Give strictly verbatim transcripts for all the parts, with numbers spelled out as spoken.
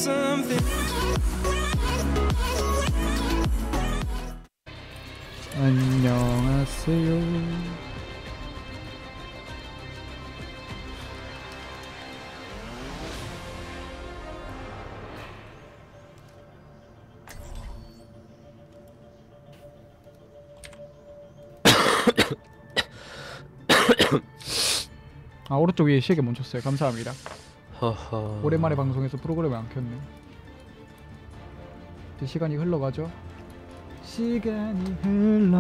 안녕하세요. 아, 오른쪽 위에 시계 멈췄어요. 감사합니다. 허허. 오랜만에 방송에서 프로그램을 안 켰네. 이제 시간이 흘러가죠. 시간이 흘러.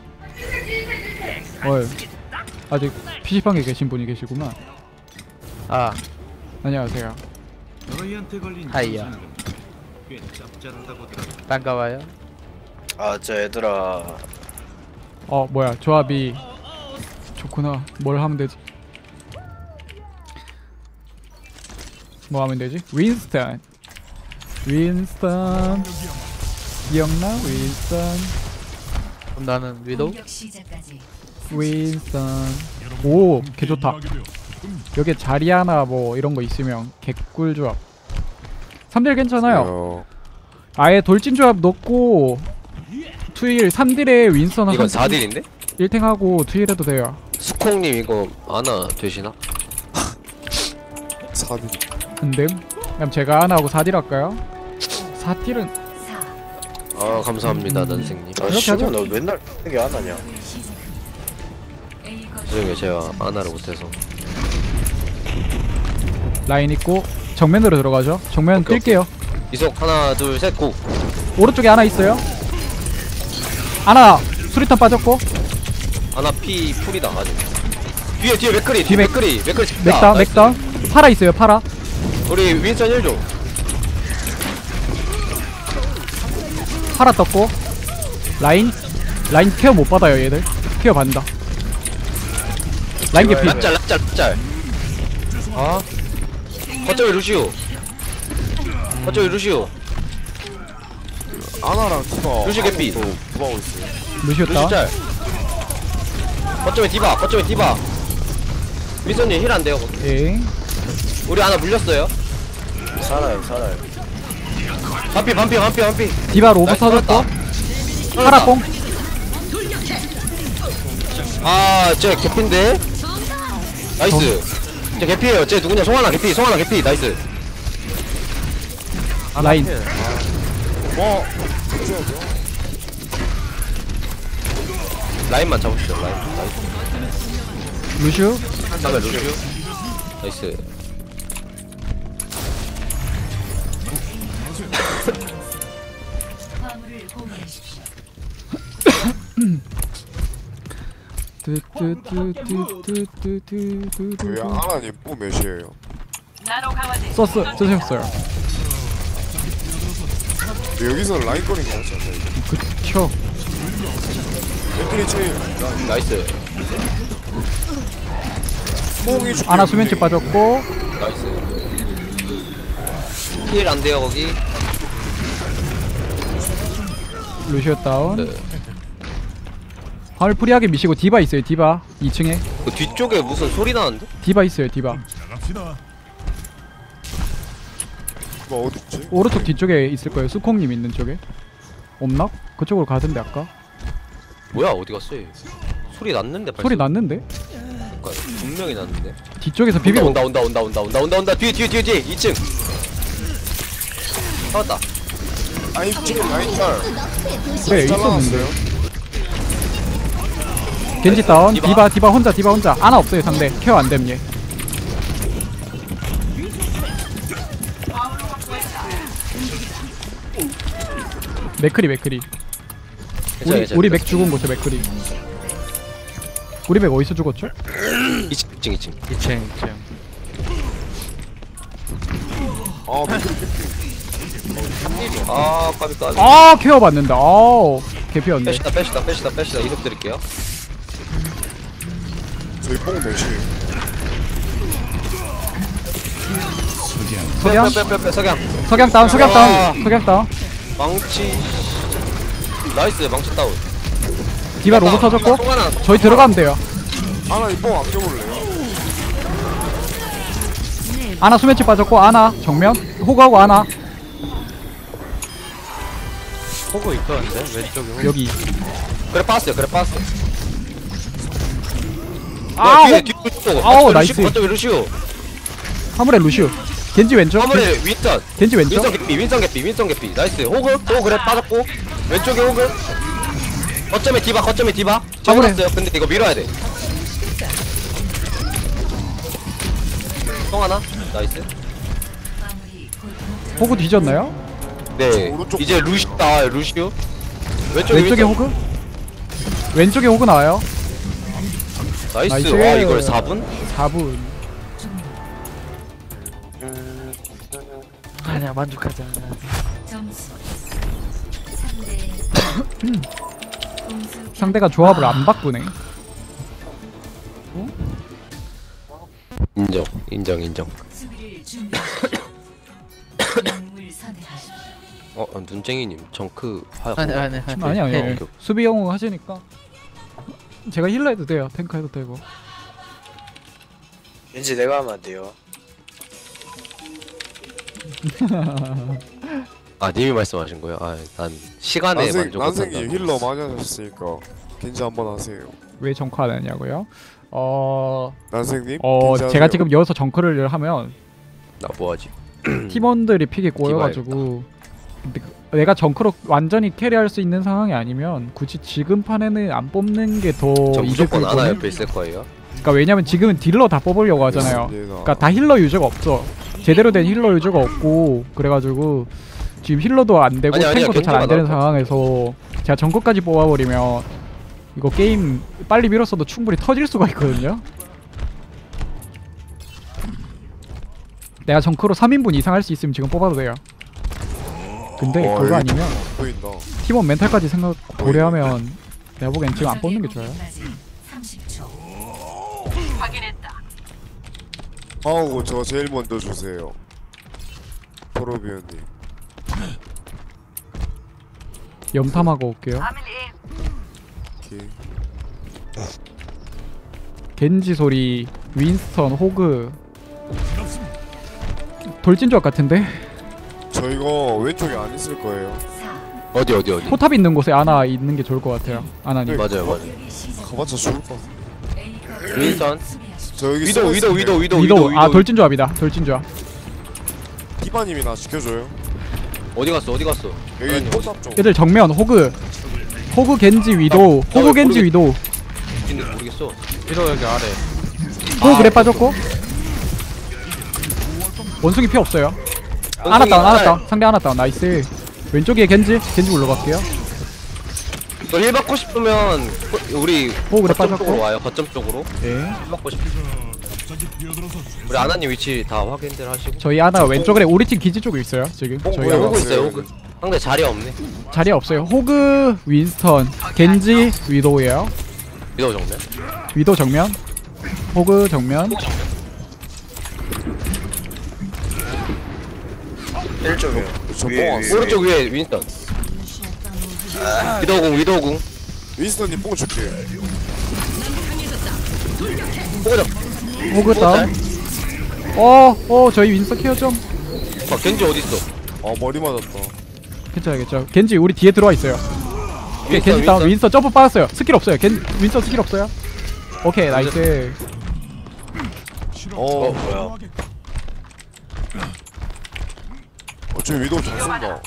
어이, 아직 피시방에 계신 분이 계시구만. 아, 안녕하세요. 하이야. 반가워요. 아, 저 얘들아. 어, 뭐야, 조합이 좋구나. 뭘 하면 되지? 뭐 하면 되지? 윈스턴. 윈스턴. 기억나? 윈스턴. 그럼 나는 위도우? 윈스턴. 오, 개 좋다. 여기에 자리 하나 뭐 이런 거 있으면 개꿀 조합. 삼 딜 괜찮아요. 아예 돌진 조합 넣고 투일 삼 딜에 윈스턴 이건 사 딜인데? 일 탱 하고 투일 해도 돼요. 수콩님 이거 아나 되시나? 사 딜. 근데 그럼 제가 하나 하고 사 딜 할까요? 사 딜은 아, 감사합니다, 음. 난생님. 아, 그렇게 씨발, 하죠. 너 맨날 이게 안 하냐? 죄송해요, 제가 아나를 못해서. 라인 있고 정면으로 들어가죠. 정면 오케이, 뛸게요. 이속 하나, 둘, 셋, 고! 오른쪽에 하나 있어요. 하나 수리탄 빠졌고 아나 피 풀이다, 아직. 뒤에, 뒤에 맥크리! 뒤에 뒤에 맥크리! 맥크리 찍다! 맥다 맥다 파라 있어요. 파라. 우리 윈스턴 일 줘! 파라 떴고 라인 라인 케어 못 받아요. 얘들 케어 받는다. 라인 개피. lap짤, lap짤, lap짤! 아? 거점에 루시오! 거점에 루시오! 아나랑 디바. 루시 개피. 구하고 있어요. 루시오 루시 다운. 짤! 거점에 디바! 거점에 디바! 윈스턴님 힐 안 돼요, 거기. 예. 우리 하나 물렸어요. 살아요, 살아요. 반피, 반피, 반피, 반피! 디바 로브 나이스, 터졌고 살았다. 파라 뽕. 아, 쟤 개피인데? 나이스. 쟤 개피에요. 쟤 누구냐? 송하나 개피, 송하나 개피. 나이스. 라인. 뭐? 라인만 잡읍시다. 라인. 나이스. 루시오. 다음에 루시오. 나이스. 뚜뚜뚜뚜뚜뚜뚜뚜뚜. 왜 아나님 뽀 몇이에요? 썼어. 쓰셨어요. 여기서 라인 거리는 거 같지 않나요? 그쵸. 맥크리 체일. 나이스. 뽕이 아나 수면치 빠졌고 나이스. 힐 안 돼요, 거기. 루시오 다운. 네. 화물 프리하게 미시고 디바 있어요. 디바 이 층에 그 뒤쪽에 무슨 소리 나는데? 디바 있어요. 디바 뭐 어딨지? 오른쪽 뒤쪽에 있을 거예요. 수콩님 있는 쪽에 없나? 그쪽으로 가던데 아까 뭐야, 어디 갔어? 얘? 소리 났는데, 발소. 소리 났는데? 그러니까 분명히 났는데. 뒤쪽에서 비비고 온다, 온다, 온다, 온다, 온다, 온다, 온다. 뒤에, 뒤에, 뒤에, 뒤에. 이 층. 잡았다. 아니 지금 라인 짤. 그래 있었는데 겐지 다운. 디바. 디바 디바 혼자 디바 혼자 아나 없어요. 상대 케어 안됨 얘. 맥크리 맥크리 괜찮아, 우리, 괜찮아. 우리 맥 죽은 곳에 맥크리. 우리 맥 어디서 죽었죠? 이 층, 이 층, 이 층. 이 층 이 층. 아 맥크리 아, 까비, 까비. 아 케어 받는다. 아우 개피였네. 빼시다, 빼시다, 빼시다, 빼시다. 이속 드릴게요. 저희 뽕 몇이에요? 석양 빼, 빼, 빼, 빼, 석양. 석양 다운 석양 아. 다운 석양 다운. 망치. 나이스, 망치 다운. 디바 로봇 터졌고 송 하나. 저희 들어가면 돼요. 아나 이뽕 아껴볼래요? 아나 수면치 빠졌고 아나 정면 호구하고 아나 보고 있었는데 왼쪽에 호그. 여기. 그래 빠졌어요 그래 빠졌어. 아, 뒤에 어, 뒤에 루시오. 아우, 나이스. 어쩌면 루시오. 화물에 루시우. 겐지 왼쪽. 화물에 윈선. 겐지 왼쪽. 윈선 개피 윈선 개피 윈선 개피. 나이스. 호그 호그 그래 빠졌고 왼쪽에 호그. 거점에 디바 거점에 디바. 화물에. 잡았어요. 근데 이거 밀어야 돼. 똥 하나. 나이스. 호구 뒤졌나요? 네. 오른쪽. 이제 루시오 나와요 루시오. 왼쪽에 왼쪽에 윈선. 호그? 왼쪽에 호그 나와요. 나이스. 나이스. 와 이걸 사 분? 사 분. 아니야 만족하자. 점수 삼 대 공수 상대가 조합을 안 바꾸네. 인정 인정 인정. 수비를 준비하십시오. 영웅을 선택하십시오. 어 어, 눈쟁이님 정크 하. 아니 아니 아니. 아니 아니. 해. 아니. 수비 영웅 하시니까 제가 힐러 해도 돼요. 탱커 해도 되고. 왠지 내가 하면 안 돼요. 아 님이 말씀하신 거예요? 아 난 시간에 난생, 만족 난생님 못한다. 힐러 많이 하셨으니까 겐지 한번 하세요. 왜 정크 안 하냐고요? 어, 난생님 어 겐지 제가 하세요. 지금 여기서 정크를 하면 나 뭐하지? 팀원들이 픽이 꼬여가지고 근데 그- 내가 정크로 완전히 캐리할 수 있는 상황이 아니면 굳이 지금 판에는 안 뽑는 게 더 저 이득일 무조건 하나 거는. 옆에 있을 거예요. 그러니까 왜냐면 지금은 딜러 다 뽑으려고 하잖아요. 그러니까 다 힐러 유저가 없어. 제대로 된 힐러 유저가 없고 그래가지고 지금 힐러도 안 되고 아니, 아니야. 탱커도 잘 안 겐지가 되는 나을 것 상황에서 제가 정크까지 뽑아버리면 이거 게임 빨리 밀었어도 충분히 터질 수가 있거든요. 내가 정크로 삼 인분 이상 할 수 있으면 지금 뽑아도 돼요. 근데 와, 그거 여기 아니면 보인다. 팀원 멘탈까지 생각 고려하면 내가 보기엔 지금 안 뽑는 게 좋아요. 삼십 초. 하고 저 제일 먼저 주세요. 토로비언님. 염탐하고 올게요. 오케이. 겐지 소리, 윈스턴, 호그. 돌진조합 같은데? 저 이거 왼쪽에 안 있을 거예요. 사. 어디 어디 어디? 포탑 있는 곳에 아나 있는 게 좋을 것 같아요. 아나님. 맞아요 맞아요. 공격이 시작. 가봤자 죽을 것 같아. A가 윈선. 수비하십시오. 저 여기 위도 써 위도 위도 있을게요. 위도 위도 위도. 아 돌진조합이다. 돌진조합. 디바님이 나 지켜줘요. 어디 갔어 어디 갔어? 여기 아니, 포탑 쪽. 얘들 정면 호그. 호그 겐지 위도. 아, 호그 겐지 모르겠- 위도. 어딘지 모르겠어. 위도 여기 아래. 호그 그래 빠졌고. 원숭이 피 없어요. 아나 다운 아나 다운. 상대 아나 다운. 나이스. 왼쪽에 겐지. 겐지 올라갈게요. 너힐 받고 싶으면 호- 우리 오, 그래, 거점 빠졌고. 쪽으로 와요. 거점 쪽으로. 예. 힐 받고 싶. 우리 아나님 위치 다 확인들 하시고. 저희 아나 왼쪽에 우리 팀 기지 쪽에 있어요. 지금. 어, 저희 뭐야, 아나. 호그 왔어요, 있어요 여기. 호그. 상대 자리 없네. 자리 없어요. 호그, 윈스턴, 겐지, 위도우예요. 위도 정면. 위도 정면. 호그 정면. 일 쪽에. 저 위에, 뽕 왔어. 오른쪽 위에 윈스턴. 위도공 위도공. 윈스턴님 뽕 줄게요. 호그 잡. 호그 다운. 어, 어, 저희 윈스턴 케어 좀. 아 겐지 어디 있어? 아 머리 맞았다. 괜찮아, 괜찮아. 겐지 우리 뒤에 들어와 있어요. 오케이, 겐지 다운. 윈스턴 점프 빠졌어요. 스킬 없어요. 겐 윈스턴 스킬 없어요. 오케이, 나이스. 어 어, 뭐야? 어, 저 위도 잘 쏜다.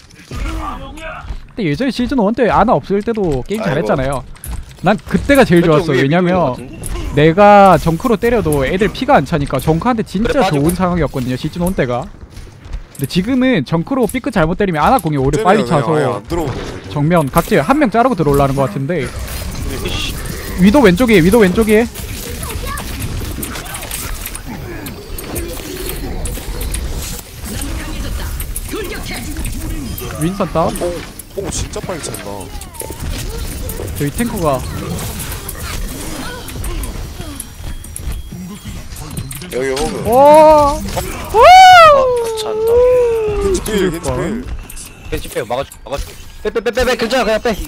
근데 예전에 시즌 일 때 아나 없을 때도 게임 아이고. 잘했잖아요. 난 그때가 제일 왼쪽 좋았어. 위에 왜냐면 위도 같은데? 내가 정크로 때려도 애들 피가 안 차니까 정크한테 진짜 그래, 빠지고. 좋은 상황이었거든요. 시즌 일 때가. 근데 지금은 정크로 삐끗 잘못 때리면 아나 공이 오히려 빨리 아예 차서 안 들어오네. 정면 각질 한 명 자르고 들어올라는 것 같은데. 위도 왼쪽이에 위도 왼쪽이에. 윈선 다운. 뽕, 뽕 진짜 빨리 찬다. 저희 탱커가 여기 호그. 오. 아 찬다. 겐지 필, 겐지 뻔. 필. 겐지 빼 막아줘 막아줘. 빼빼빼빼빼 괜찮아 그냥 빼.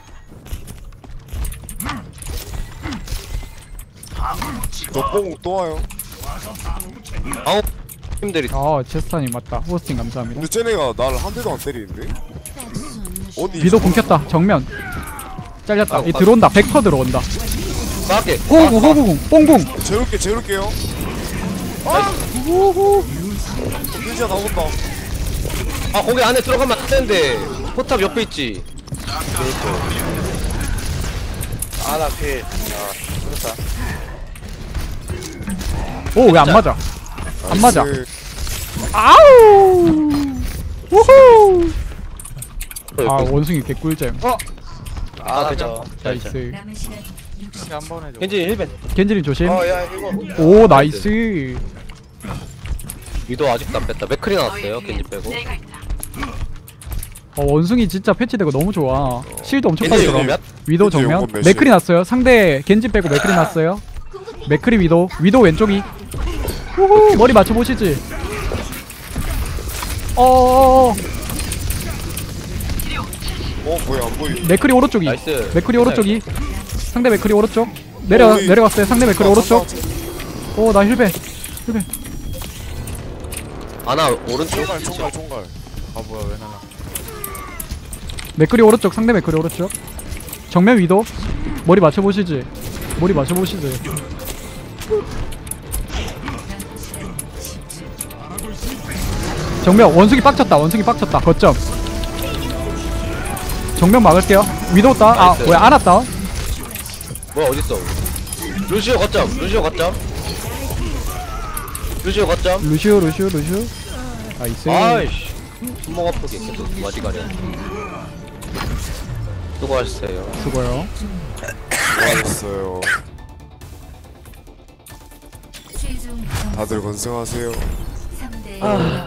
저뽕 또 와요. 아우 팀들이 아 제스타님 맞다. 호스팅 감사합니다. 근데 쟤네가 나를 한 대도 안 때리는데? 어디 위도 공켰다. 정면. 잘렸다. 아이고, 이 들어온다. 벡터 들어온다. 빡게. 호구궁 호구궁 뽕궁. 재울게 재울게요. 우후. 겐지가 나온다. 아 거기 안에 들어가면 안 되는데. 포탑 옆에 있지. 아나 필. 아 그렇다. 오 왜 안 맞아? 안 맞아. 나이스. 아우. 우후. 아 아, 원숭이 개꿀잼. 어 아 아 괜찮아. 나이스. 남은 시간 육십 겐지 힐벤. 겐지린 조심. 어야 이거. 오 나이스. 위도 아직도 안 뺐다. 맥크리 나왔어요. 겐지 빼고. 어 원숭이 진짜 패치되고 너무 좋아. 실드 엄청 빨리 겐지 들어. 몇? 위도 겐지 정면. 용건 몇이에요? 맥크리 났어요. 상대 겐지 빼고 맥크리 났어요. 맥크리 위도. 위도 왼쪽이. 우후 머리 맞춰 보시지. 어 어 뭐야 안 보이. 맥크리 오른쪽이. 나이스. 맥크리 오른쪽이. 상대 맥크리 오른쪽. 내려 어, 우리- 내려갔어요. 상대 맥크리 오른쪽. 오 나 힐벤. 힐벤. 아나 오른쪽. 총갈 총갈 총갈. 맥크리 오른쪽. 상대 맥크리 오른쪽. 정면 위도. 머리 맞춰 보시지. 머리 맞춰 보시지. 정면 원숭이 빡쳤다. 원숭이 빡쳤다. 거점. 정면 막을게요. 위도 따. 아 나이스. 뭐야 안 왔다. 뭐야 어딨어? 루시오 거점. 루시오 거점. 루시오 거점. 루시오 루시오 루시오. 나이스. 아이씨. 손목 아프게 계속 와지가려. 수고하셨어요. 수고요. 수고하셨어요. 최종 다들 건승하세요. 삼 대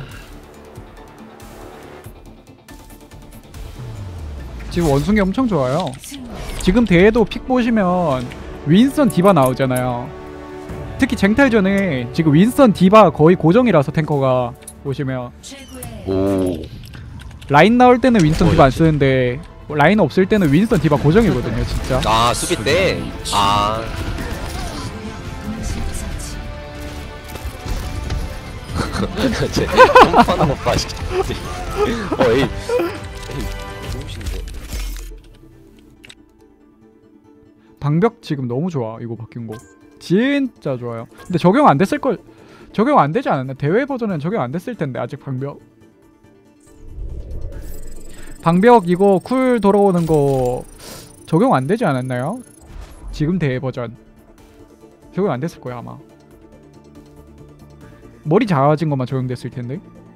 지금 원숭이 엄청 좋아요. 승리. 지금 대회도 픽 보시면 윈스턴 디바 나오잖아요. 특히 쟁탈전에 지금 윈스턴 디바 거의 고정이라서 탱커가 보시면 최고의 오. 라인 나올 때는 윈스턴 어, 디바 안 역시. 쓰는데 라인 없을 때는 윈스턴 디바 고정이거든요 진짜. 아 수비 때. 아. 음식 처치. 쟤 pom파는 것 봐. 씨. 어 에이. 에이. 좋으신데. 방벽 지금 너무 좋아. 이거 바뀐 거 진짜 좋아요. 근데 적용 안 됐을 걸. 적용 안 되지 않았나? 대회 버전은 적용 안 됐을 텐데 아직 방벽. 방벽 이거 쿨 돌아오는 거 적용 안 되지 않았나요? 지금 대회 버전 적용 안 됐을 거야 아마. 머리 작아진 것만 적용됐을 텐데.